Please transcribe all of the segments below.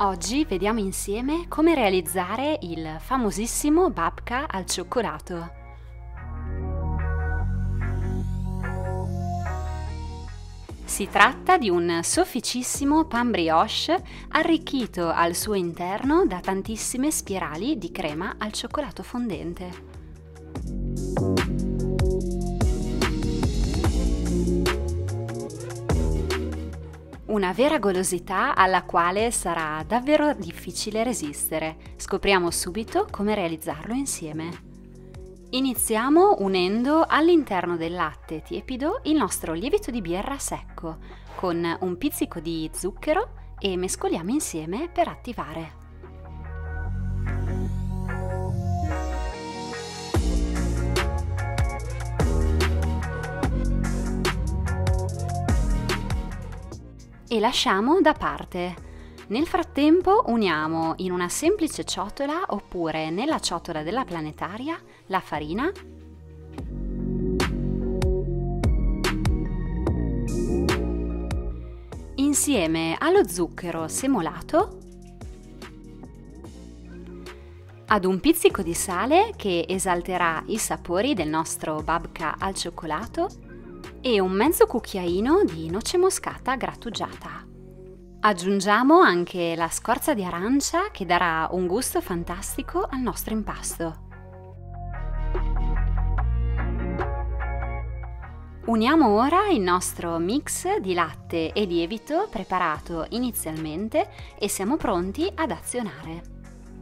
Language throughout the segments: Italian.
Oggi vediamo insieme come realizzare il famosissimo babka al cioccolato. Si tratta di un sofficissimo pan brioche arricchito al suo interno da tantissime spirali di crema al cioccolato fondente. Una vera golosità alla quale sarà davvero difficile resistere. Scopriamo subito come realizzarlo insieme. Iniziamo unendo all'interno del latte tiepido il nostro lievito di birra secco con un pizzico di zucchero e mescoliamo insieme per attivare. E lasciamo da parte. Nel frattempo uniamo in una semplice ciotola oppure nella ciotola della planetaria la farina, insieme allo zucchero semolato, ad un pizzico di sale che esalterà i sapori del nostro babka al cioccolato e un mezzo cucchiaino di noce moscata grattugiata. Aggiungiamo anche la scorza di arancia che darà un gusto fantastico al nostro impasto. Uniamo ora il nostro mix di latte e lievito preparato inizialmente e siamo pronti ad azionare.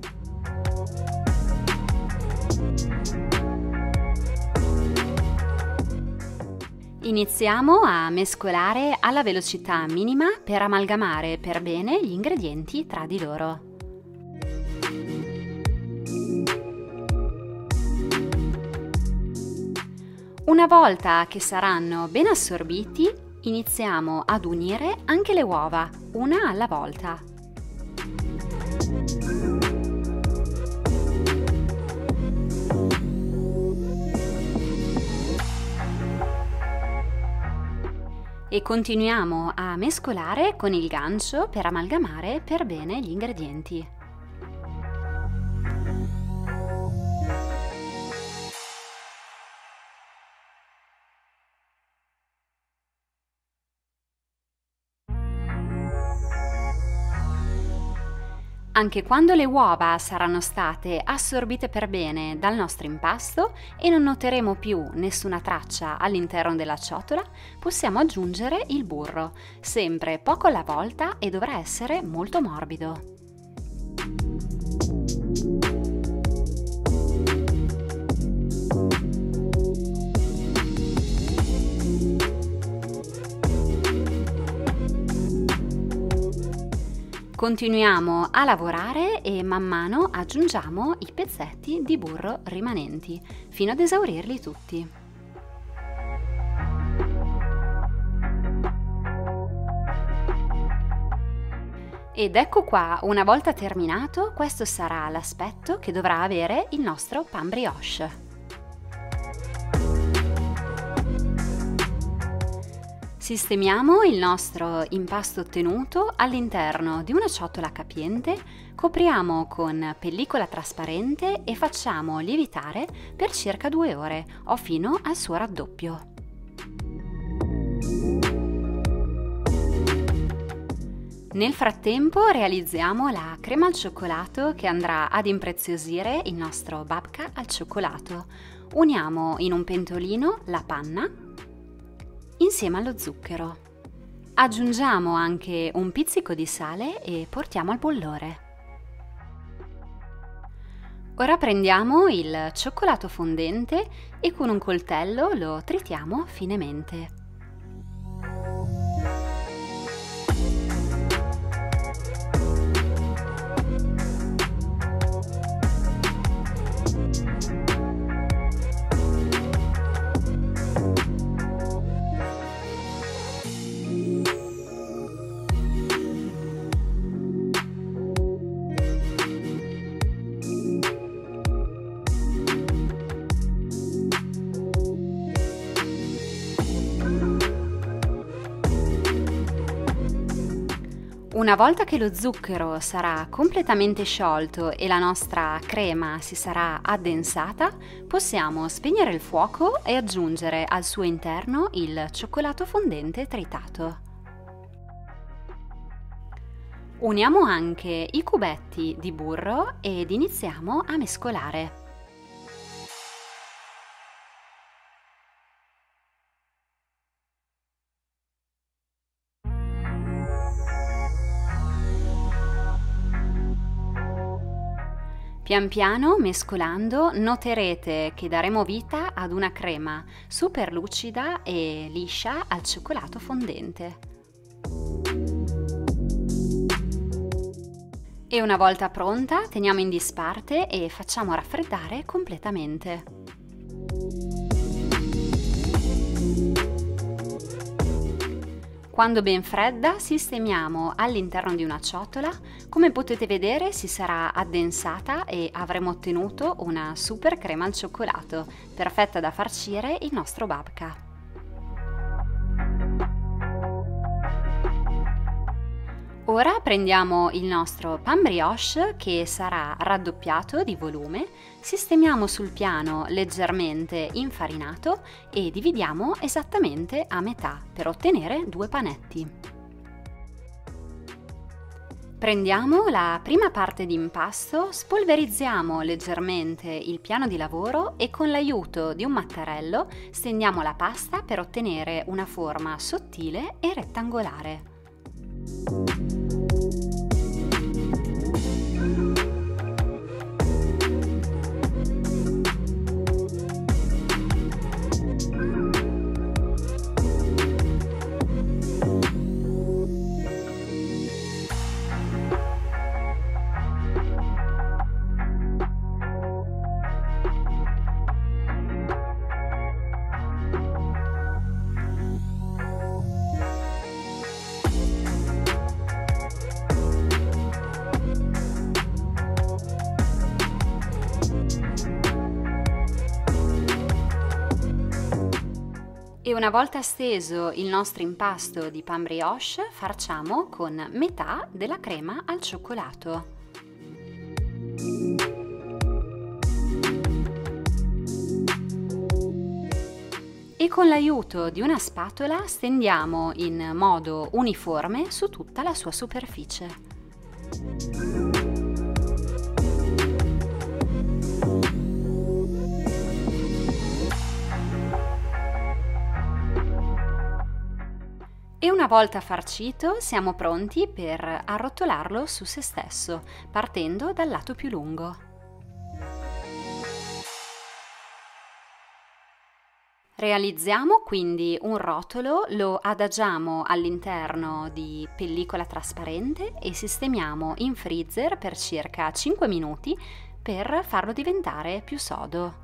Iniziamo a mescolare alla velocità minima per amalgamare per bene gli ingredienti tra di loro. Una volta che saranno ben assorbiti, iniziamo ad unire anche le uova, una alla volta. E continuiamo a mescolare con il gancio per amalgamare per bene gli ingredienti. Anche quando le uova saranno state assorbite per bene dal nostro impasto e non noteremo più nessuna traccia all'interno della ciotola, possiamo aggiungere il burro, sempre poco alla volta e dovrà essere molto morbido. Continuiamo a lavorare e man mano aggiungiamo i pezzetti di burro rimanenti, fino ad esaurirli tutti. Ed ecco qua, una volta terminato, questo sarà l'aspetto che dovrà avere il nostro pan brioche. Sistemiamo il nostro impasto ottenuto all'interno di una ciotola capiente, copriamo con pellicola trasparente e facciamo lievitare per circa 2 ore o fino al suo raddoppio. Nel frattempo realizziamo la crema al cioccolato che andrà ad impreziosire il nostro babka al cioccolato. Uniamo in un pentolino la panna insieme allo zucchero. Aggiungiamo anche un pizzico di sale e portiamo al bollore. Ora prendiamo il cioccolato fondente e con un coltello lo tritiamo finemente. Una volta che lo zucchero sarà completamente sciolto e la nostra crema si sarà addensata, possiamo spegnere il fuoco e aggiungere al suo interno il cioccolato fondente tritato. Uniamo anche i cubetti di burro ed iniziamo a mescolare. Pian piano, mescolando, noterete che daremo vita ad una crema super lucida e liscia al cioccolato fondente. E una volta pronta, teniamo in disparte e facciamo raffreddare completamente. Quando ben fredda, sistemiamo all'interno di una ciotola. Come potete vedere, si sarà addensata e avremo ottenuto una super crema al cioccolato, perfetta da farcire il nostro babka. Ora prendiamo il nostro pain brioche che sarà raddoppiato di volume, sistemiamo sul piano leggermente infarinato e dividiamo esattamente a metà per ottenere 2 panetti. Prendiamo la prima parte di impasto, spolverizziamo leggermente il piano di lavoro e con l'aiuto di un mattarello stendiamo la pasta per ottenere una forma sottile e rettangolare. E una volta steso il nostro impasto di pain brioche, farciamo con metà della crema al cioccolato. E con l'aiuto di una spatola stendiamo in modo uniforme su tutta la sua superficie. E una volta farcito siamo pronti per arrotolarlo su se stesso, partendo dal lato più lungo. Realizziamo quindi un rotolo, lo adagiamo all'interno di pellicola trasparente e sistemiamo in freezer per circa 5 minuti per farlo diventare più sodo.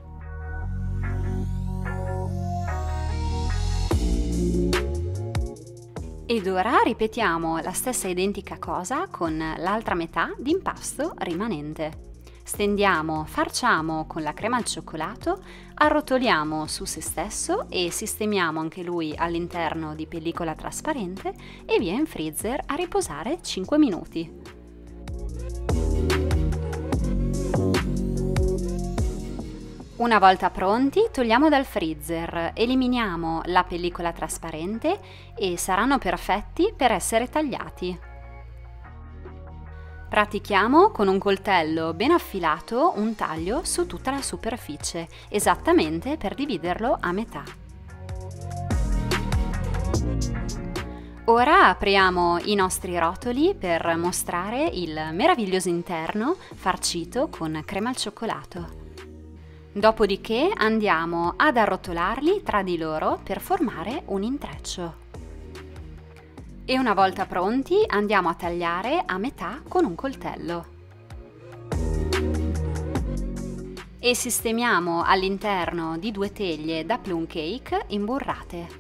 Ed ora ripetiamo la stessa identica cosa con l'altra metà di impasto rimanente. Stendiamo, farciamo con la crema al cioccolato, arrotoliamo su se stesso e sistemiamo anche lui all'interno di pellicola trasparente e via in freezer a riposare 5 minuti. Una volta pronti, togliamo dal freezer, eliminiamo la pellicola trasparente e saranno perfetti per essere tagliati. Pratichiamo con un coltello ben affilato un taglio su tutta la superficie, esattamente per dividerlo a metà. Ora apriamo i nostri rotoli per mostrare il meraviglioso interno farcito con crema al cioccolato. Dopodiché andiamo ad arrotolarli tra di loro per formare un intreccio. E una volta pronti andiamo a tagliare a metà con un coltello. E sistemiamo all'interno di 2 teglie da plum cake imburrate.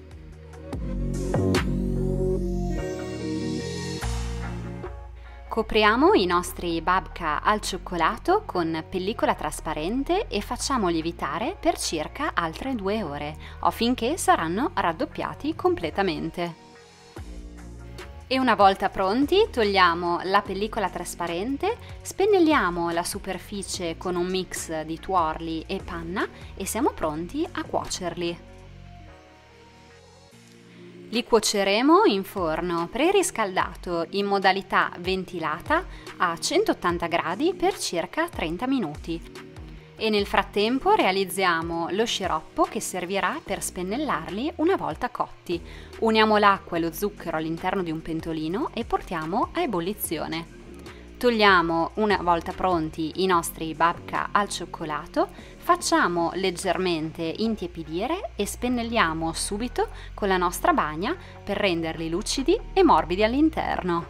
Copriamo i nostri babka al cioccolato con pellicola trasparente e facciamo lievitare per circa altre 2 ore o finché saranno raddoppiati completamente. E una volta pronti, togliamo la pellicola trasparente, spennelliamo la superficie con un mix di tuorli e panna e siamo pronti a cuocerli. Li cuoceremo in forno preriscaldato in modalità ventilata a 180 gradi per circa 30 minuti. E nel frattempo realizziamo lo sciroppo che servirà per spennellarli una volta cotti. Uniamo l'acqua e lo zucchero all'interno di un pentolino e portiamo a ebollizione. Togliamo una volta pronti i nostri babka al cioccolato, facciamo leggermente intiepidire e spennelliamo subito con la nostra bagna per renderli lucidi e morbidi all'interno.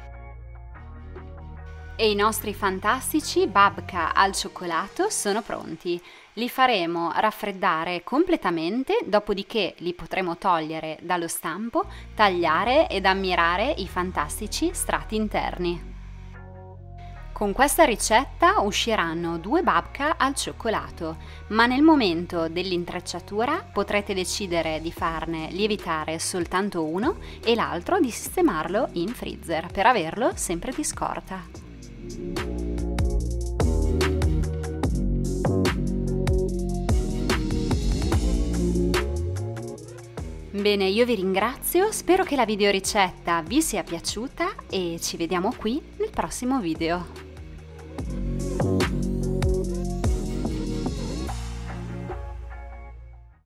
E i nostri fantastici babka al cioccolato sono pronti. Li faremo raffreddare completamente, dopodiché li potremo togliere dallo stampo, tagliare ed ammirare i fantastici strati interni. Con questa ricetta usciranno 2 babka al cioccolato, ma nel momento dell'intrecciatura potrete decidere di farne lievitare soltanto uno e l'altro di sistemarlo in freezer per averlo sempre di scorta. Bene, io vi ringrazio, spero che la videoricetta vi sia piaciuta e ci vediamo qui nel prossimo video.